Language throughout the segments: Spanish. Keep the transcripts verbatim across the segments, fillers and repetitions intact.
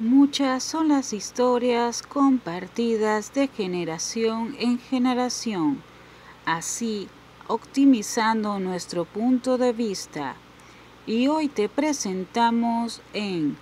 Muchas son las historias compartidas de generación en generación, así optimizando nuestro punto de vista. Y hoy te presentamos en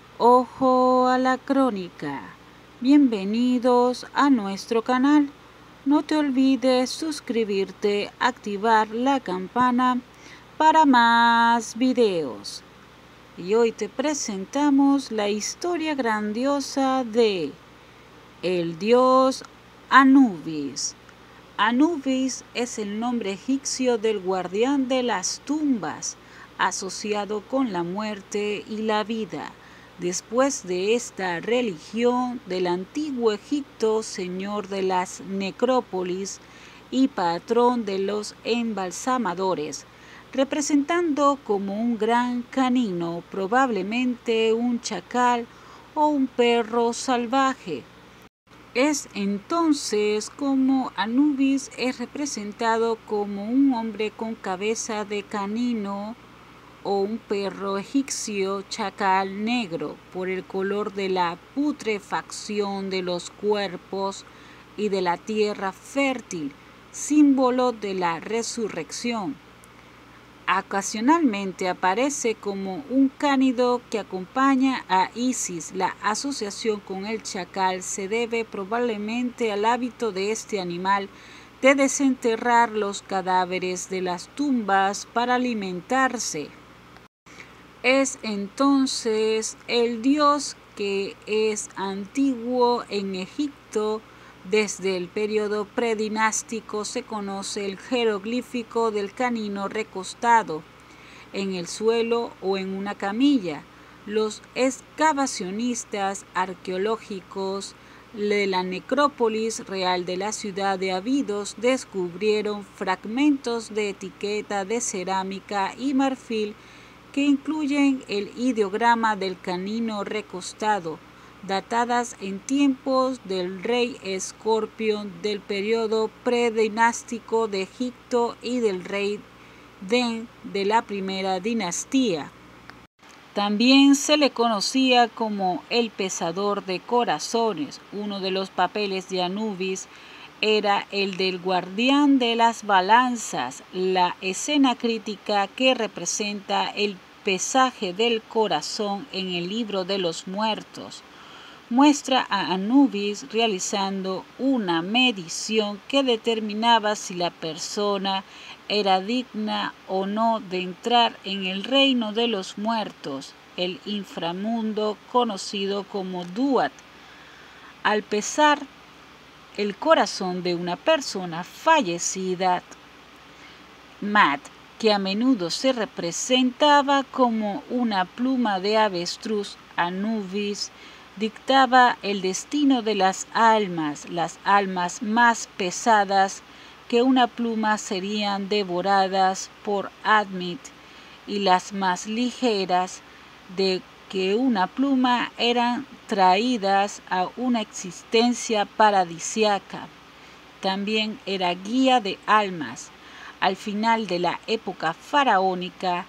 Ojo a la Crónica. Bienvenidos a nuestro canal. No te olvides suscribirte, activar la campana para más videos. Y hoy te presentamos la historia grandiosa de el dios Anubis. Anubis es el nombre egipcio del guardián de las tumbas, asociado con la muerte y la vida. Después de esta religión del antiguo Egipto, señor de las necrópolis y patrón de los embalsamadores, representando como un gran canino, probablemente un chacal o un perro salvaje. Es entonces como Anubis es representado como un hombre con cabeza de canino o un perro egipcio chacal negro por el color de la putrefacción de los cuerpos y de la tierra fértil, símbolo de la resurrección. Ocasionalmente aparece como un cánido que acompaña a Isis. La asociación con el chacal se debe probablemente al hábito de este animal de desenterrar los cadáveres de las tumbas para alimentarse. Es entonces el dios que es antiguo en Egipto. Desde el periodo predinástico se conoce el jeroglífico del canino recostado en el suelo o en una camilla. Los excavacionistas arqueológicos de la necrópolis real de la ciudad de Abidos descubrieron fragmentos de etiqueta de cerámica y marfil que incluyen el ideograma del canino recostado, datadas en tiempos del rey Escorpión del periodo predinástico de Egipto y del rey Den de la primera dinastía. También se le conocía como el pesador de corazones. Uno de los papeles de Anubis era el del guardián de las balanzas, la escena crítica que representa el pesaje del corazón en el libro de los muertos. Muestra a Anubis realizando una medición que determinaba si la persona era digna o no de entrar en el reino de los muertos, el inframundo conocido como Duat. Al pesar el corazón de una persona fallecida, Mat, que a menudo se representaba como una pluma de avestruz, Anubis dictaba el destino de las almas. Las almas más pesadas que una pluma serían devoradas por Admit y las más ligeras de que una pluma eran traídas a una existencia paradisiaca. También era guía de almas. Al final de la época faraónica,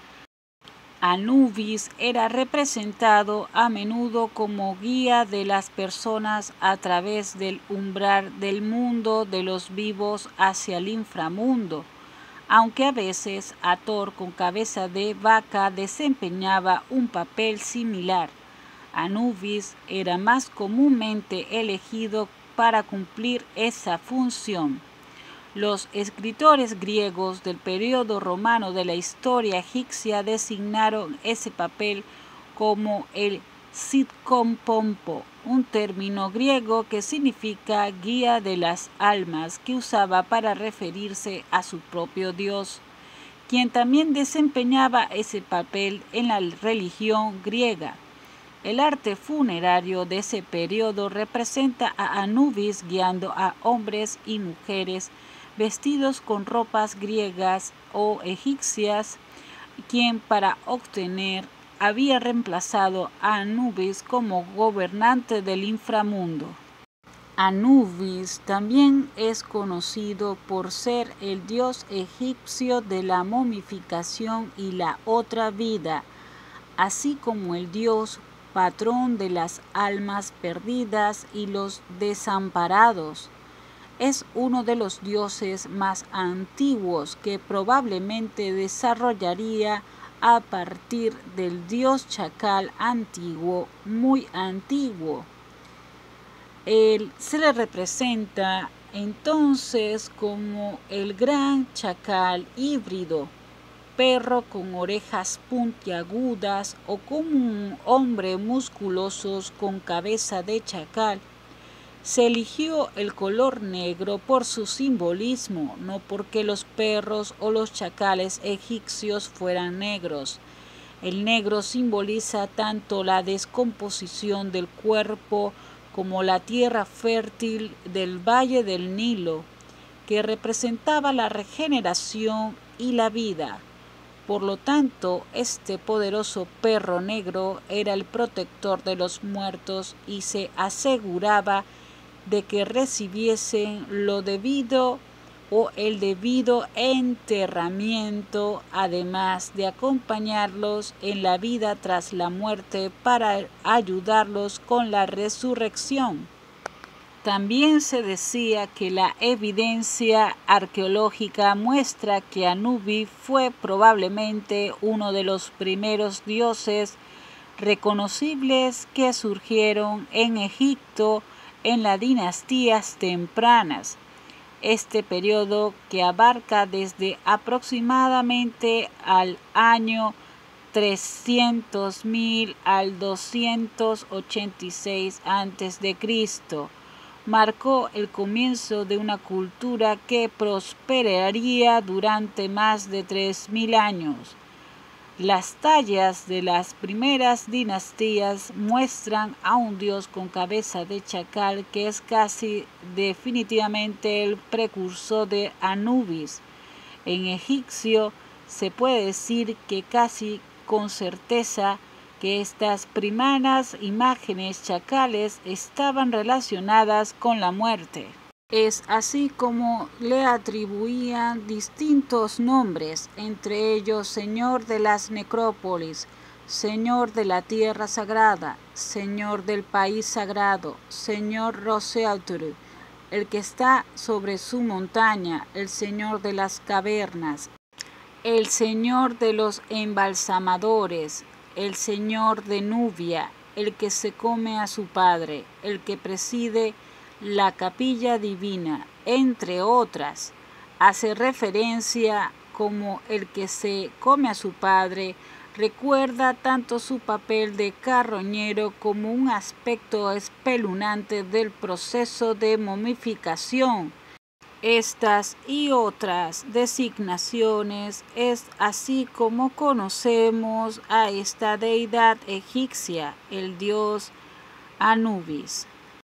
Anubis era representado a menudo como guía de las personas a través del umbral del mundo de los vivos hacia el inframundo, aunque a veces Hathor con cabeza de vaca desempeñaba un papel similar. Anubis era más comúnmente elegido para cumplir esa función. Los escritores griegos del periodo romano de la historia egipcia designaron ese papel como el psicompompo, un término griego que significa guía de las almas, que usaba para referirse a su propio dios, quien también desempeñaba ese papel en la religión griega. El arte funerario de ese periodo representa a Anubis guiando a hombres y mujeres vestidos con ropas griegas o egipcias, quien para obtener había reemplazado a Anubis como gobernante del inframundo. Anubis también es conocido por ser el dios egipcio de la momificación y la otra vida, así como el dios patrón de las almas perdidas y los desamparados. Es uno de los dioses más antiguos que probablemente desarrollaría a partir del dios chacal antiguo, muy antiguo. Él se le representa entonces como el gran chacal híbrido, perro con orejas puntiagudas o como un hombre musculoso con cabeza de chacal. Se eligió el color negro por su simbolismo, no porque los perros o los chacales egipcios fueran negros. El negro simboliza tanto la descomposición del cuerpo como la tierra fértil del valle del Nilo, que representaba la regeneración y la vida. Por lo tanto, este poderoso perro negro era el protector de los muertos y se aseguraba de que recibiesen lo debido o el debido enterramiento, además de acompañarlos en la vida tras la muerte para ayudarlos con la resurrección. También se decía que la evidencia arqueológica muestra que Anubis fue probablemente uno de los primeros dioses reconocibles que surgieron en Egipto en las dinastías tempranas. Este periodo, que abarca desde aproximadamente al año trescientos mil al doscientos ochenta y seis antes de Cristo, marcó el comienzo de una cultura que prosperaría durante más de tres mil años. Las tallas de las primeras dinastías muestran a un dios con cabeza de chacal que es casi definitivamente el precursor de Anubis. En egipcio se puede decir que casi con certeza que estas primeras imágenes chacales estaban relacionadas con la muerte. Es así como le atribuían distintos nombres, entre ellos Señor de las Necrópolis, Señor de la Tierra Sagrada, Señor del País Sagrado, Señor Roseautru, el que está sobre su montaña, el Señor de las Cavernas, el Señor de los Embalsamadores, el Señor de Nubia, el que se come a su padre, el que preside la capilla divina, entre otras. Hace referencia como el que se come a su padre, recuerda tanto su papel de carroñero como un aspecto espeluznante del proceso de momificación. Estas y otras designaciones es así como conocemos a esta deidad egipcia, el dios Anubis.